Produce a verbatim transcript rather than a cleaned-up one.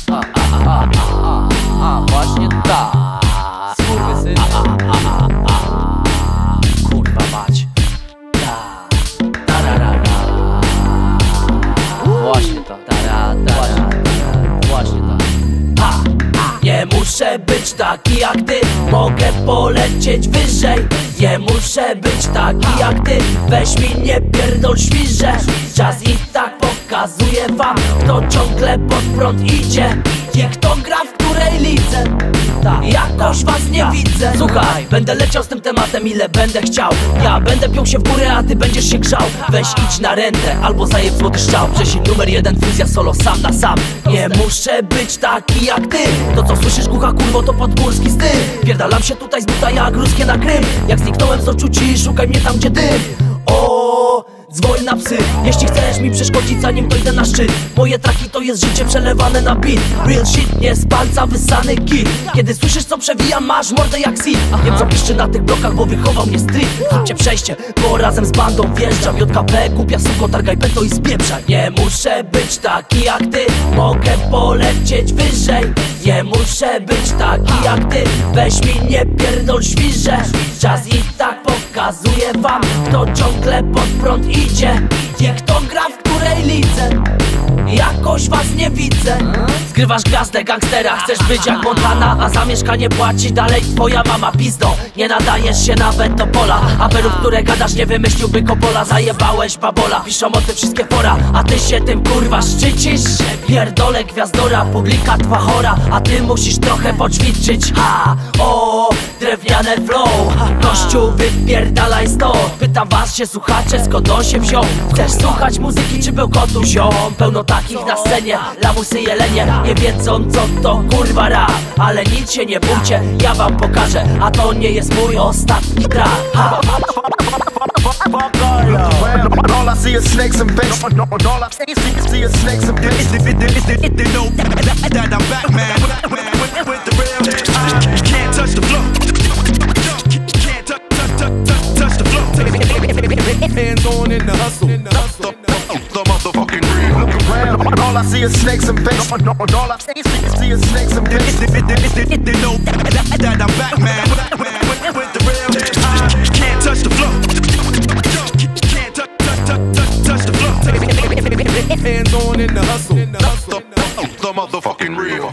A, a, a, a, a, a, właśnie tak. Skurwysyny. A, a, a, a, a. Kurwa mać. Ta, tararara. Właśnie tak. Tara, tara, właśnie tak. Ha, nie muszę być taki jak ty, mogę polecieć wyżej. Nie muszę być taki jak ty, weź mi nie pierdol świrze. Czas i tak pokazuje wam, kto ciągle pod prąd idzie i kto gra w której lidze. Jakoś was nie widzę. Słuchaj, będę leciał z tym tematem ile będę chciał. Ja będę piął się w górę, a ty będziesz się grzał. Weź idź na rentę, albo zajeb złoty strzał. Przecież numer jeden, fuzja solo sam na sam. Nie muszę być taki jak ty. To co słyszysz głucha kurwo to podgórski styl. Pierdalam się tutaj z buta jak ruskie na Krym. Jak zniknąłem z oczu ci, szukaj mnie tam gdzie dym. O, dzwoń na psy, jeśli chcesz mi przeszkodzić zanim dojdę na szczyt. Moje traki to jest życie przelewane na beat. Real shit, nie z palca wysany kit. Kiedy słyszysz co przewijam, masz mordę jak seed. Wiem co piszczy na tych blokach, bo wychował mnie street. Zróbcie przejście, bo razem z bandą wjeżdżam. J K P, głupia suko, targaj peto i spieprzaj. Nie muszę być taki jak ty, mogę polecieć wyżej. Nie muszę być taki jak ty, weź mi nie pierdol świrze. Czas i tak pokazuje wam, kto ciągle pod prąd idzie i kto gra w której lidze. Jakoś was nie widzę. Zgrywasz gwiazdę gangstera, chcesz być jak Montana, a za mieszkanie płaci dalej twoja mama. Pizdo, nie nadajesz się nawet do pola. Aperów, które gadasz nie wymyśliłby Coppola. Zajebałeś babola, piszą o tym wszystkie fora, a ty się tym kurwa szczycisz. Pierdolę gwiazdora, publika twa chora, a ty musisz trochę poćwiczyć. Ha, o, drewniane flow. Kościół wypierdalaj sto. Pytam was się słuchacze, skąd on się wziął. Chcesz słuchać muzyki czy bełkotu ziom? Pełno takich na scenie, lamusy jelenie nie wiedzą co to kurwa rap. Ale nic się nie bójcie, ja wam pokażę, a to nie jest mój ostatni track. Ha. All I see is snakes and base. All I see is snakes and base. They know that I'm back, man. With the real, I can't touch the floor. Can't touch, touch, touch, touch the floor. Hands on in the hustle. The motherfucking real. Look around. All I see is snakes and base. All I see is snakes and base. They know that I'm back, man. With the real, I can't touch the floor. Can't touch, touch, touch, touch the floor. Hands on in the hustle. The motherfucking real.